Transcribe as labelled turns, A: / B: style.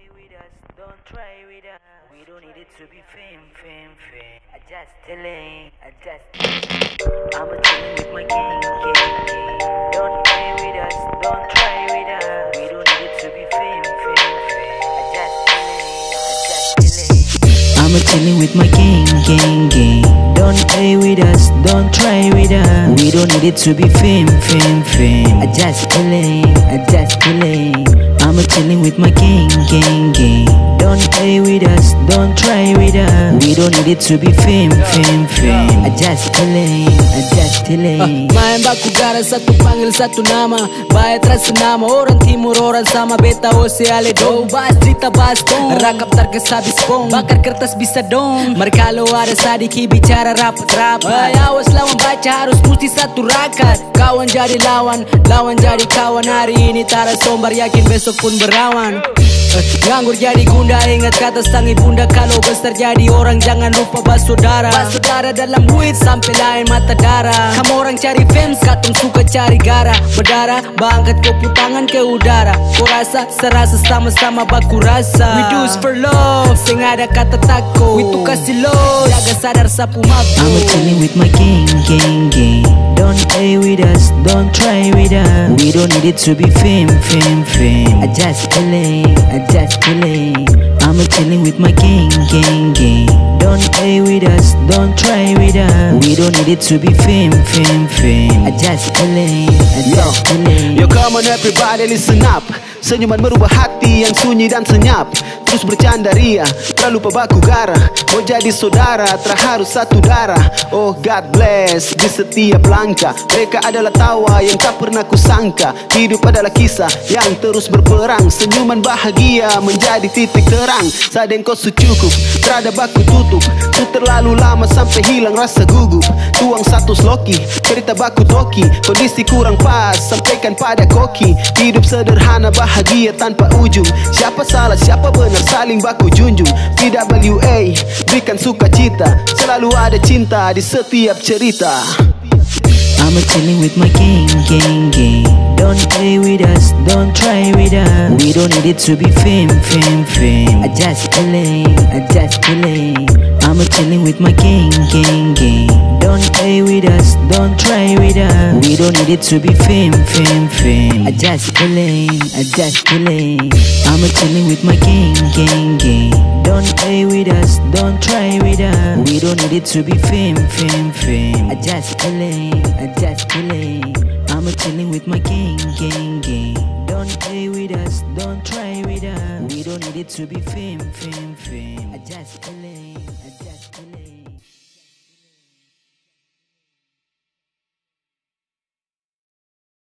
A: play with us, don't try with us. We don't need it to be fame. I just chilling. I'ma chilling with my gang. Don't play with us, don't try with us. We don't need it to be fame. I just chilling. I'ma chilling with my gang. Don't play with us, don't try with us. We don't need it to be fame. I just chilling. I'ma chilling with my gang. Don't play with us, don't try with us. We don't need it to be fame. I just chilling.
B: Main baku garas satu panggil satu nama. Bayat rasa nama orang timur orang sama. Beta ose ale dong. Bahas cerita bahas dong. Rakap tarkes habis bong. Bakar kertas bisa dong. Mereka lo ada sadiki bicara rapat. Awas lawan baca harus mesti satu rakat. Kawan jadi lawan, lawan jadi kawan. Hari ini tara sombar yakin besok pun berawan. Nganggur jadi gunda, ingat kata sang ibunda. Kalau besar jadi orang jangan lupa basudara. Basudara dalam duit sampai lain mata darah. Kamu orang cari fans, katong suka cari gara. Berdarah, bangkat kopu tangan ke udara. Kau rasa, serasa sama-sama baku rasa. We do for love, sing ada kata takut. We tuh kasih love, jaga sadar sapu mabuk.
A: I'ma chilling with my gang. Don't play with us, don't try with us. We don't need it to be fame. I just chilling. I'ma chilling with my gang. Don't play with us, don't try with us. We don't need it to be fame. I just chilling.
C: Yo, come on everybody, listen up. Senyuman merubah hati yang sunyi dan senyap. Terus bercanda ria, tak lupa baku gara. Mau jadi saudara, tak harus satu darah. Oh God bless, di setiap langkah. Mereka adalah tawa yang tak pernah kusangka. Hidup adalah kisah yang terus berperang. Senyuman bahagia menjadi titik terang. Sadeng kau cukup, terada baku tutup. Tu terlalu lama sampai hilang rasa gugup. Tuang satu sloki, cerita baku toki. Kondisi kurang pas, sampaikan pada koki. Hidup sederhana bahagia tanpa ujung. Siapa salah, siapa benar, saling baku junjung. PWA, berikan sukacita. Selalu ada cinta di setiap cerita.
A: I'ma chilling with my gang. Don't play with us, don't try with us. We don't need it to be fame. I just chilling. I'ma chilling with my gang. Don't play with us, don't try with us. We don't need it to be fame. I just chilling. I'ma chilling with my gang. Don't play with us, don't try with us. We don't need it to be fame. I just chilling. I'ma chilling with my gang. Don't play with us, don't try with us. We don't need it to be fame. I just chilling.